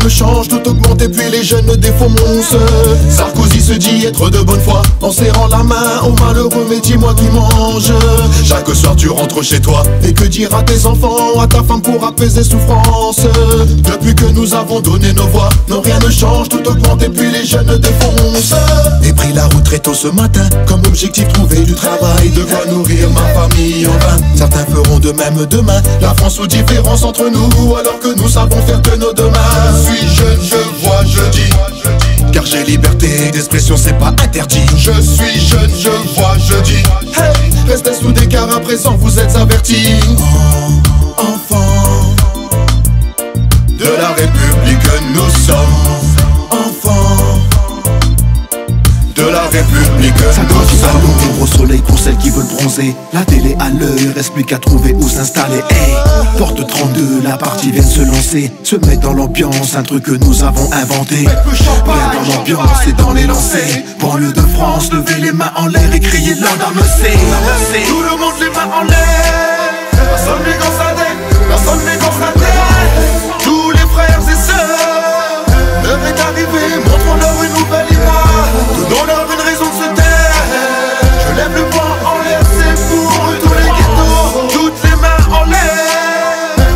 ne change, tout augmente et puis les jeunes défoncent. Sarkozy se dit être de bonne foi en serrant la main aux malheureux, mais dis-moi qui mange. Chaque soir tu rentres chez toi, et que dire à tes enfants, à ta femme pour apaiser souffrance. Depuis que nous avons donné nos voix, non rien ne change, tout augmente et puis les jeunes défoncent. J'ai pris la route très tôt ce matin, comme objectif trouver du travail, de quoi nourrir ma famille en vain. Certains feront de même demain, la France ou différence entre nous, alors que nous savons faire de nos demain. Je suis jeune, je vois, je dis, car j'ai liberté d'expression, c'est pas interdit. Je suis jeune, je vois, je dis, hey, restez soudés car à présent vous êtes avertis. Enfants de la République, nous sommes enfants de la République. Ça doit du salon au soleil pour celles qui veulent bronzer. La télé à l'heure, reste plus qu'à trouver où s'installer. Hey, porte 32, la partie vient de se lancer. Se mettre dans l'ambiance, un truc que nous avons inventé. Bien dans l'ambiance et dans les lancers. Banlieue de France, levez les mains en l'air et criez l'ordre C. Tout le monde les mains en l'air. Personne n'est dans sa tête, personne n'est dans sa tête. Tous les frères et sœurs, l'heure est arrivée, montrons-leur une nouvelle image. Donnons-leur une raison de se taire. Je lève le poing en l'air, c'est pour eux, tous les ghettos. Toutes les mains en l'air.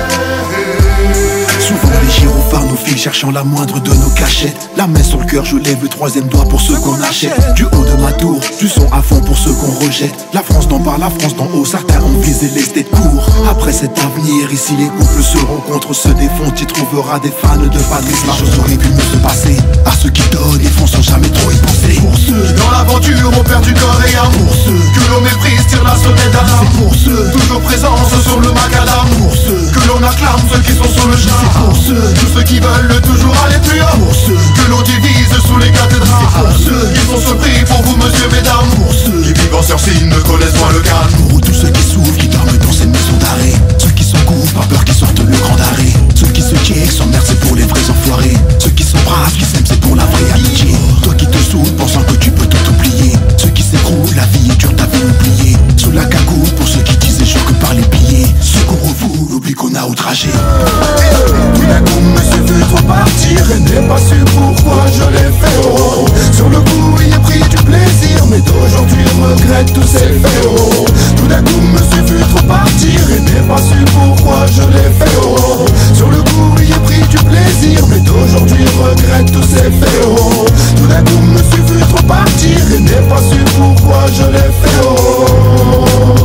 Souvent les gyrophares nous filent cherchant la moindre de nos cachettes. La main sur le cœur, je lève le troisième doigt pour ceux qu'on achète. Du haut de ma tour, du son à fond pour ceux qu'on rejette. La France d'en bas, la France d'en haut, certains ont visé les têtes courts. Après cet avenir, ici les couples se rencontrent, se défont. Tu trouveras des fans de Patrice. La chose aurait pu mieux se passer. À ceux qui donnent et font sans jamais trop y penser. Pour ceux qui dans l'aventure ont perdu corps et âme. Pour ceux que l'on méprise, tire la sonnette d'alarme. C'est pour ceux toujours présents sur le macadam. Pour ceux que l'on acclame, ceux qui sont sur le champ. C'est pour ceux, tous ceux qui veulent toujours aller plus haut. Pour ceux que l'on divise sous les cathédrales. C'est pour ceux qui sont surpris pour vous, monsieur, mesdames. Pour ceux qui vivent en sursis, ne connaissent point le calme. Pour tous ceux qui souffrent, qui dorment dans cette maison d'arrêt. Ceux qui sont coups, pas peur qu'ils sortent le grand arrêt. Ceux qui se kickent, s'emmerdent, c'est pour les vrais enfoirés. Ceux qui sont braves, qui s'aiment, c'est pour la vraie amitié. Toi qui te saoules, pensant que tu peux tout oublier. Ceux qui s'écroulent, la vie est dure, t'avais oublié. Sous la cagoule, pour ceux qui disent jure que par les billets. Ceux qu'on refoule, oublie qu'on a outragé. Tout d'un coup, monsieur veut trop partir et n'est pas su pourquoi je l'ai fait. Oh, sur le coup, il a pris du plaisir, mais d'aujourd'hui regrette tous ses faits. Oh, tout d'un coup, monsieur veut trop partir et n'est pas su pourquoi je l'ai fait. Oh, sur le coup, il a pris du plaisir, mais d'aujourd'hui regrette tous ses faits. Oh, tout d'un coup, monsieur veut trop partir et n'est pas su pourquoi je l'ai fait. Oh,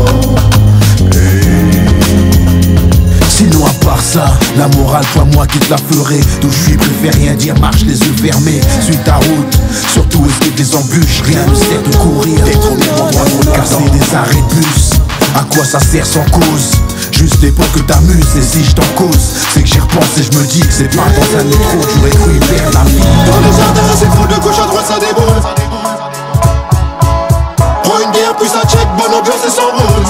sinon à part ça, la morale, toi moi qui te la ferai. D'où je suis, préfère rien dire, marche les yeux fermés. Suis ta route, surtout esquive des embûches. Rien ne sert de courir, d'être au même endroit pour casser des arrêts de bus. À quoi ça sert sans cause? Juste les pour que t'amuses, et si je t'en cause, c'est que j'y repense et je me dis que c'est pas dans un métro que j'aurais cru y perdre la vie. Dans les jardins, c'est fou, de gauche à droite ça déboule. Prends une bière puis ça check, bonne ambiance et s'enroule.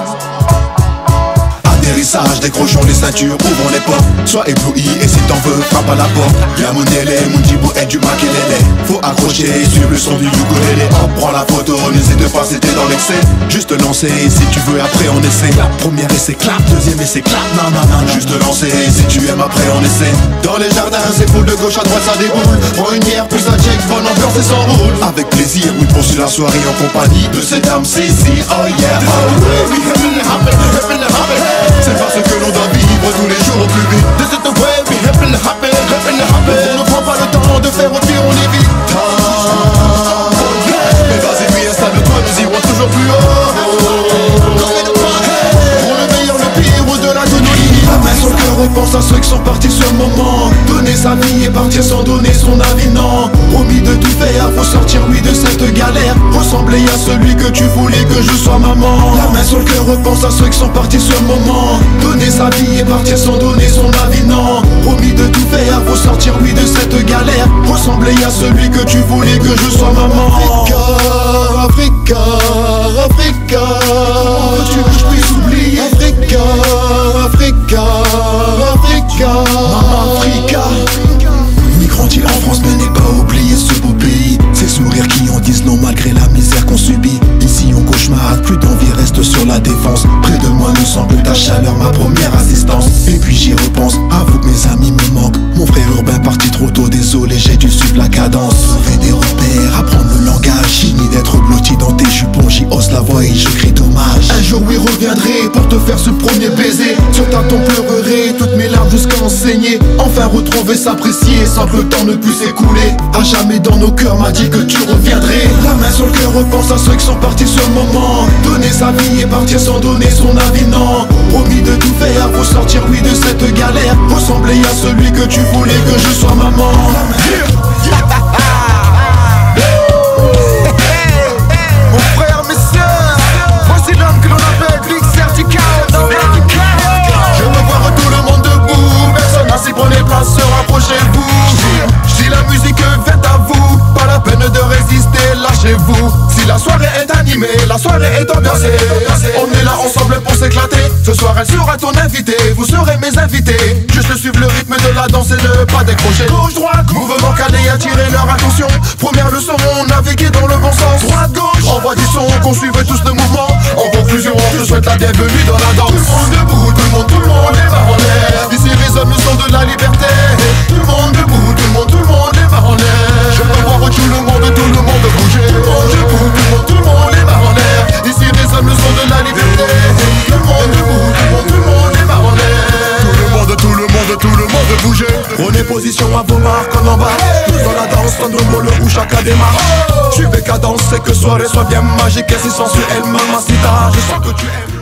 Atterrissage, décrochons les ceintures, ouvrons les portes. Sois ébloui et si t'en veux, frappe à la porte. Y'a mon élé, mon djibou et du makelele. Faut accrocher, suivre le son du ukulélé. On prend la photo, n'hésite pas, c'était dans l'excès. Juste lancer, si tu veux après on essaie. La première essai clap, deuxième essai clap, non non non. Juste lancer, si tu aimes après on essaie. Dans les jardins, c'est full de gauche à droite ça déboule. Prends une bière puis ça check, bonne ambiance et s'enroule. Avec plaisir, oui poursuit la soirée en compagnie de cette dame Cécile, oh yeah. C'est parce que l'on doit vivre tous les jours au plus vite. This is the way we happen to happen. On ne prend pas le temps de faire au pire, on évite. Mais vas-y, puis installe-toi, nous irons toujours plus haut. Pour le meilleur, le pire, au-delà de nos limites. La main sur le cœur, repense à ceux qui sont partis sur le moment. Donner sa vie et partir sans donner son avis, non. Promis de tout faire, faut sortir oui de cette galère. Ressembler à celui que tu voulais que je sois maman. La main sur le cœur, repense à ceux qui sont partis sur le moment. Donner sa vie et partir sans donner son avis, non. Promis de tout faire, faut sortir oui de cette galère. Ressembler à celui que tu voulais que je sois maman. Africa, Africa, tu veux que je puisse oublier Africa, Africa, Africa, Maman Africa. Grandi en France mais n'est pas oublié ce beau pays. Ces sourires qui en disent non malgré la misère qu'on subit. Ici on cauchemarde, plus d'envie reste sur la défense. Près de moi ne sent plus ta chaleur, ma première assistance. Et puis j'y repense, avoue que mes amis me manquent. Mon frère urbain cadence. Trouver des repères, apprendre le langage. Fini d'être blotti dans tes jupons, j'y hausse la voix et je crie dommage. Un jour oui reviendrai pour te faire ce premier baiser. Sur ta tombe pleurerai toutes mes larmes jusqu'à enseigner. Enfin retrouver, s'apprécier sans que le temps ne puisse s'écouler. À jamais dans nos cœurs m'a dit que tu reviendrais. La main sur le cœur, repense à ceux qui sont partis sur le moment. Donner sa vie et partir sans donner son avis, non. Promis de tout faire pour sortir oui de cette galère. Ressembler à celui que tu voulais que je sois maman. Mon frère, messieurs, voici l'homme que l'on appelle Big Certical. Je veux voir tout le monde debout. Personne assis, prenez place, rapprochez-vous. Si la musique vient à vous, pas la peine de résister, lâchez-vous. Si la soirée est animée, la soirée est ambiancée. On est là ensemble pour s'éclater. Ce soir elle sera ton invité, vous serez mes invités. Juste suivre le rythme de la danse et ne pas décrocher. Gauche, droite, mouvement calé, attirer leur attention. Première leçon, naviguer dans le bon sens. Droite, gauche, envoie du son, qu'on suive tous le mouvement. En conclusion, je souhaite la bienvenue dans la danse. Tout le monde debout, tout le monde les mains en l'air. Ici résonne le son de la liberté. Tout le monde debout, tout le monde les mains en l'air. Je veux voir tout le monde bouger. Tout le monde debout, tout le monde les mains en l'air. Ici résonne le son de la liberté. Tout le monde debout, tout le monde les mains en l'air. Tout le monde bouger. Prenez position à vos marques en bas. Tous dans la danse, tendrement le où chacun démarre. Suivez cadence, c'est que soirée soit bien magique et si sensuelle, mamacita. Je sens que tu aimes.